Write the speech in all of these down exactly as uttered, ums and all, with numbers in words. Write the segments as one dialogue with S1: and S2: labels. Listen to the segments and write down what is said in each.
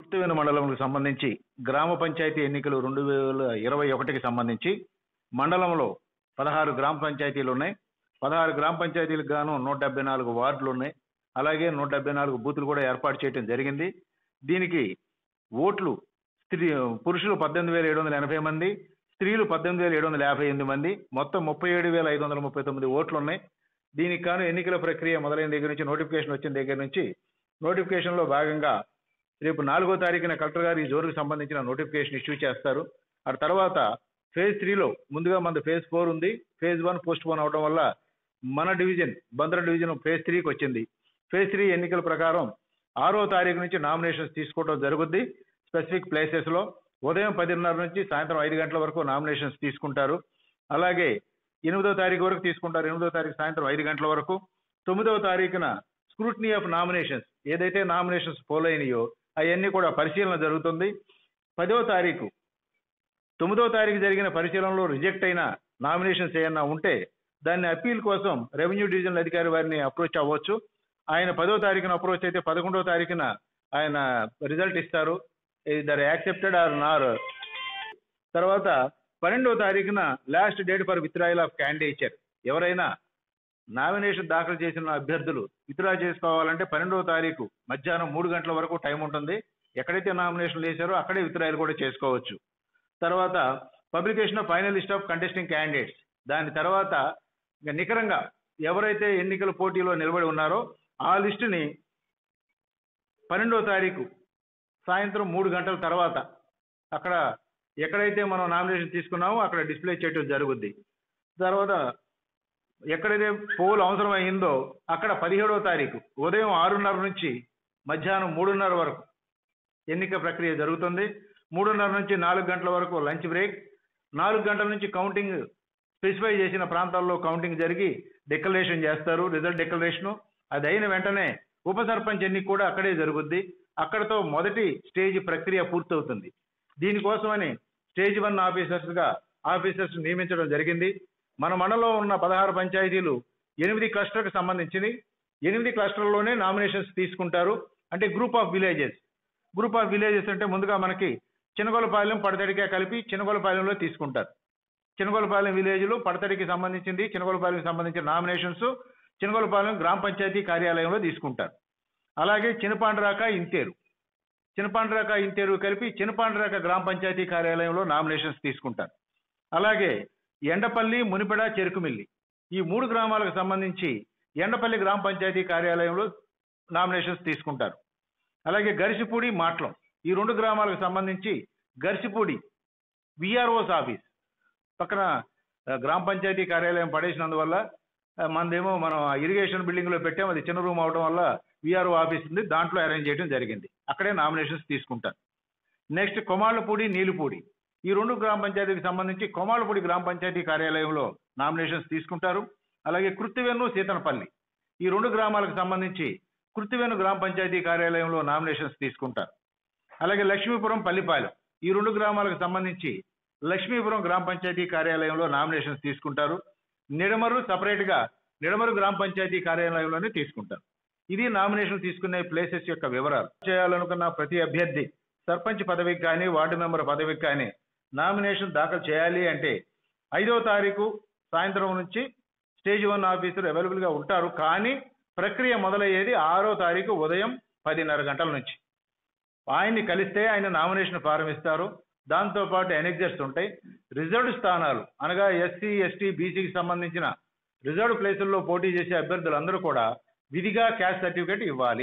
S1: కుర్తివేను మండలంకు సంబంధించి గ్రామ పంచాయతీ ఎన్నికలు రెండు వేల ఇరవై ఒకటికి సంబంధించి మండలంలో పదహారు గ్రామ పంచాయతీలు ఉన్నాయి. పదహారు గ్రామ పంచాయతీలకు గాను నూట డెబ్బై నాలుగు వార్డులు ఉన్నాయి. అలాగే నూట డెబ్బై నాలుగు బూతులు కూడా ఏర్పాటు చేయడం జరిగింది. దీనికి ఓట్లు స్త్రీ పురుషులు పద్దెనిమిది వేల ఏడు వందల ఎనభై మంది, స్త్రీలు పద్దెనిమిది వేల ఏడు వందల యాభై ఎనిమిది మంది, మొత్తం ముప్పై ఏడు వేల ఐదు వందల ముప్పై తొమ్మిది ఓట్లు ఉన్నాయి. దీనికి కాను ఎన్నికల ప్రక్రియ మొదలైన దగ్గర నుంచి నోటిఫికేషన్ వచ్చిన దగ్గర నుంచి నోటిఫికేషన్లో భాగంగా రేపు నాలుగో తారీఖున కలెక్టర్ గారు ఈ జోన్కి సంబంధించిన నోటిఫికేషన్ ఇష్యూ చేస్తారు. ఆ తర్వాత ఫేజ్ త్రీలో ముందుగా మన ఫేజ్ ఫోర్ ఉంది. ఫేజ్ వన్ పోస్ట్ పోన్ అవడం వల్ల మన డివిజన్ బందర డివిజన్ ఫేజ్ త్రీకి వచ్చింది. ఫేజ్ త్రీ ఎన్నికల ప్రకారం ఆరో తారీఖు నుంచి నామినేషన్స్ తీసుకోవడం జరుగుద్ది. స్పెసిఫిక్ ప్లేసెస్లో ఉదయం పదిన్నర నుంచి సాయంత్రం ఐదు గంటల వరకు నామినేషన్స్ తీసుకుంటారు. అలాగే ఎనిమిదో తారీఖు వరకు తీసుకుంటారు. ఎనిమిదో తారీఖు సాయంత్రం ఐదు గంటల వరకు. తొమ్మిదవ తారీఖున స్క్రూటినీ ఆఫ్ నామినేషన్స్ ఏదైతే నామినేషన్స్ పోలైనయో అవన్నీ కూడా పరిశీలన జరుగుతుంది. పదవ తారీఖు తొమ్మిదవ తారీఖు జరిగిన పరిశీలనలో రిజెక్ట్ అయిన నామినేషన్స్ ఏమన్నా ఉంటే దాన్ని అప్పీల్ కోసం రెవెన్యూ డివిజనల్ అధికారి వారిని అప్రోచ్ అవ్వచ్చు. ఆయన పదవ తారీఖున అప్రోచ్ అయితే పదకొండవ తారీఖున ఆయన రిజల్ట్ ఇస్తారు. దర్ యాక్సెప్టెడ్ ఆర్ నార్. తర్వాత పన్నెండవ తారీఖున last date for withdrawal of candidature. ఎవరైనా నామినేషన్ దాఖలు చేసిన అభ్యర్థులు విత్డ్రా చేసుకోవాలంటే పన్నెండవ తారీఖు మధ్యాహ్నం మూడు గంటల వరకు టైం ఉంటుంది. ఎక్కడైతే నామినేషన్లు వేశారో అక్కడే విత్డ్రాయల్ కూడా చేసుకోవచ్చు. తర్వాత publication of final list of contesting candidates. దాని తర్వాత నికరంగా ఎవరైతే ఎన్నికల పోటీలో నిలబడి ఉన్నారో ఆ లిస్టుని పన్నెండవ తారీఖు సాయంత్రం మూడు గంటల తర్వాత అక్కడ ఎక్కడైతే మనం నామినేషన్ తీసుకున్నామో అక్కడ డిస్ప్లే చేయడం జరుగుద్ది. తర్వాత ఎక్కడైతే పోల్ అవసరం అయిందో అక్కడ పదిహేడవ తారీఖు ఉదయం ఆరున్నర నుంచి మధ్యాహ్నం మూడున్నర వరకు ఎన్నిక ప్రక్రియ జరుగుతుంది. మూడున్నర నుంచి నాలుగు గంటల వరకు లంచ్ బ్రేక్. నాలుగు గంటల నుంచి కౌంటింగ్ స్పెసిఫై చేసిన ప్రాంతాల్లో కౌంటింగ్ జరిగి డిక్లరేషన్ చేస్తారు, రిజల్ట్ డిక్లరేషను. అది అయిన వెంటనే ఉప సర్పంచ్ ఎన్నిక కూడా అక్కడే జరుగుద్ది. అక్కడతో మొదటి స్టేజ్ ప్రక్రియ పూర్తవుతుంది. దీనికోసమని స్టేజ్ వన్ ఆఫీసర్స్గా ఆఫీసర్స్ నియమించడం జరిగింది. మన మండలంలో ఉన్న పదహారు పంచాయతీలు ఎనిమిది క్లస్టర్కి సంబంధించింది. ఎనిమిది క్లస్టర్లోనే నామినేషన్స్ తీసుకుంటారు. అంటే group of villages. Group of villages అంటే ముందుగా మనకి చినగొలపాలెం పడతడిగా కలిపి చినగొలపాలెంలో తీసుకుంటారు. చినగొలపాలెం విలేజ్లో పడతడికి సంబంధించింది, చినగొలపాలెంకి సంబంధించిన నామినేషన్స్ చినగొలపాలెం గ్రామ పంచాయతీ కార్యాలయంలో తీసుకుంటారు. అలాగే చినపాండ్రాక ఇంతేరు చినపాండ్రాక ఇంతేరు కలిపి చినపాండ్రాక గ్రామ పంచాయతీ కార్యాలయంలో నామినేషన్స్ తీసుకుంటారు. అలాగే ఎండపల్లి, మునిపెడ, చెరుకుమిల్లి ఈ మూడు గ్రామాలకు సంబంధించి ఎండపల్లి గ్రామ పంచాయతీ కార్యాలయంలో నామినేషన్స్ తీసుకుంటారు. అలాగే గరిసిపూడి, మాట్లం ఈ రెండు గ్రామాలకు సంబంధించి గరిసిపూడి విఆర్ఓస్ ఆఫీస్ పక్కన గ్రామ పంచాయతీ కార్యాలయం పడేసినందువల్ల మనదేమో మనం ఇరిగేషన్ బిల్డింగ్లో పెట్టాము, అది చిన్న రూమ్ అవడం వల్ల విఆర్ఓ ఆఫీస్ ఉంది, దాంట్లో అరేంజ్ చేయడం జరిగింది. అక్కడే నామినేషన్స్ తీసుకుంటారు. నెక్స్ట్ కొమాళ్ళపూడి, నీలుపూడి ఈ రెండు గ్రామ పంచాయతీకి సంబంధించి కొమాళ్ళపూడి గ్రామ పంచాయతీ కార్యాలయంలో నామినేషన్స్ తీసుకుంటారు. అలాగే కృత్తివేను, సీతనపల్లి ఈ రెండు గ్రామాలకు సంబంధించి కృత్తివేను గ్రామ పంచాయతీ కార్యాలయంలో నామినేషన్స్ తీసుకుంటారు. అలాగే లక్ష్మీపురం, పల్లిపాలెం ఈ రెండు గ్రామాలకు సంబంధించి లక్ష్మీపురం గ్రామ పంచాయతీ కార్యాలయంలో నామినేషన్స్ తీసుకుంటారు. నిడమరు సపరేట్గా నిడమరు గ్రామ పంచాయతీ కార్యాలయంలోనే తీసుకుంటారు. ఇది నామినేషన్ తీసుకునే ప్లేసెస్ యొక్క వివరాలు. చేయాలనుకున్న ప్రతి అభ్యర్థి సర్పంచ్ పదవికి కానీ వార్డు మెంబర్ పదవికి కానీ నామినేషన్ దాఖలు చేయాలి అంటే ఐదవ తారీఖు సాయంత్రం నుంచి స్టేజ్ వన్ ఆఫీసర్ అవైలబుల్గా ఉంటారు. కానీ ప్రక్రియ మొదలయ్యేది ఆరో తారీఖు ఉదయం పదిన్నర గంటల నుంచి. ఆయన్ని కలిస్తే ఆయన నామినేషన్ ఫారం ఇస్తారు. దాంతోపాటు ఎనెక్జర్స్ ఉంటాయి. రిజర్వ్డ్ స్థానాలు అనగా ఎస్సీ, ఎస్టీ, బీసీకి సంబంధించిన రిజర్వ్డ్ ప్లేసుల్లో పోటీ చేసే అభ్యర్థులందరూ కూడా విధిగా క్యాస్ట్ సర్టిఫికేట్ ఇవ్వాలి.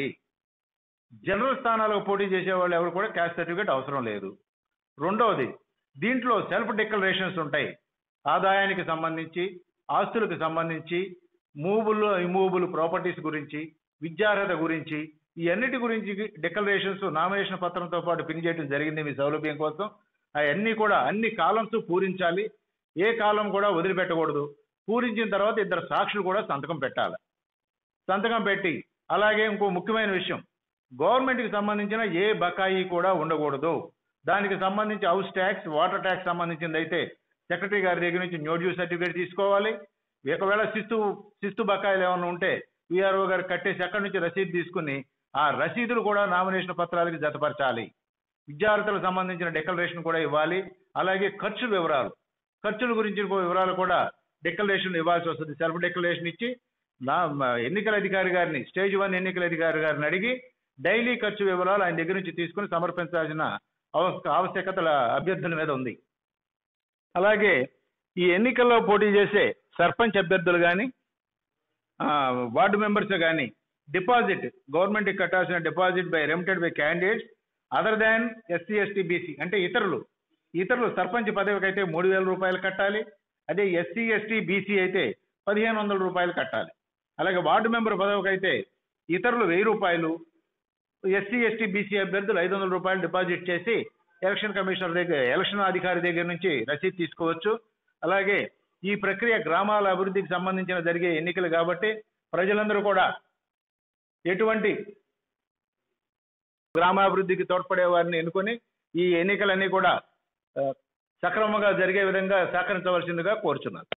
S1: జనరల్ స్థానాలకు పోటీ చేసే వాళ్ళు ఎవరు కూడా క్యాస్ట్ సర్టిఫికేట్ అవసరం లేదు. రెండవది, దీంట్లో సెల్ఫ్ డిక్లరేషన్స్ ఉంటాయి. ఆదాయానికి సంబంధించి, ఆస్తులకు సంబంధించి, మూవబుల్ ఇమూవబుల్ ప్రాపర్టీస్ గురించి, విద్యార్హత గురించి ఈ అన్నిటి గురించి డిక్లరేషన్స్ నామినేషన్ పత్రంతో పాటు పిన్ చేయడం జరిగింది మీ సౌలభ్యం కోసం. అవన్నీ కూడా అన్ని కాలమ్స్ పూరించాలి. ఏ కాలం కూడా వదిలిపెట్టకూడదు. పూరించిన తర్వాత ఇద్దరు సాక్షులు కూడా సంతకం పెట్టాలి. సంతకం పెట్టి అలాగే ఇంకో ముఖ్యమైన విషయం, గవర్నమెంట్కి సంబంధించిన ఏ బకాయి కూడా ఉండకూడదు. దానికి సంబంధించి హౌస్ ట్యాక్స్, వాటర్ ట్యాక్స్ సంబంధించింది అయితే సెక్రటరీ గారి దగ్గర నుంచి న్యూ డ్యూ సర్టిఫికేట్ తీసుకోవాలి. ఒకవేళ శిస్తు శిస్తు బకాయిలు ఏమైనా ఉంటే విఆర్ఓ గారు కట్టేసి అక్కడి నుంచి రసీదు తీసుకుని ఆ రసీదులు కూడా నామినేషన్ పత్రాలకి జతపరచాలి. విద్యార్థులకు సంబంధించిన డిక్లరేషన్ కూడా ఇవ్వాలి. అలాగే ఖర్చు వివరాలు ఖర్చుల గురించి వివరాలు కూడా డిక్లరేషన్ ఇవ్వాల్సి వస్తుంది. సెల్ఫ్ డిక్లరేషన్ ఇచ్చి నా ఎన్నికల అధికారి గారిని స్టేజ్ వన్ ఎన్నికల అధికారి గారిని అడిగి డైలీ ఖర్చు వివరాలు ఆయన దగ్గర నుంచి తీసుకుని సమర్పించాల్సిన ఆవశ్యకత అభ్యర్థుల మీద ఉంది. అలాగే ఈ ఎన్నికల్లో పోటీ చేసే సర్పంచ్ అభ్యర్థులు కానీ వార్డు మెంబర్స్ కానీ డిపాజిట్ గవర్నమెంట్కి కట్టాల్సిన deposit by remitted by candidates other than SC ST BC అంటే ఇతరులు ఇతరులు సర్పంచ్ పదవికి అయితే మూడు వేల రూపాయలు కట్టాలి. అదే ఎస్సీ ఎస్టీ బీసీ అయితే పదిహేను వందల రూపాయలు కట్టాలి. అలాగే వార్డు మెంబర్ పదవికి అయితే ఇతరులు వెయ్యి రూపాయలు, ఎస్సీ ఎస్టీ బీసీ అభ్యర్థులు ఐదు వందల రూపాయలు డిపాజిట్ చేసి ఎలక్షన్ కమిషనర్ దగ్గర ఎలక్షన్ అధికారి దగ్గర నుంచి రసీదు తీసుకోవచ్చు. అలాగే ఈ ప్రక్రియ గ్రామాల అభివృద్ధికి సంబంధించిన జరిగే ఎన్నికలు కాబట్టి ప్రజలందరూ కూడా ఎటువంటి గ్రామాభివృద్ధికి తోడ్పడే వారిని ఎన్నుకొని ఈ ఎన్నికలన్నీ కూడా సక్రమంగా జరిగే విధంగా సహకరించవలసిందిగా కోరుచున్నాను.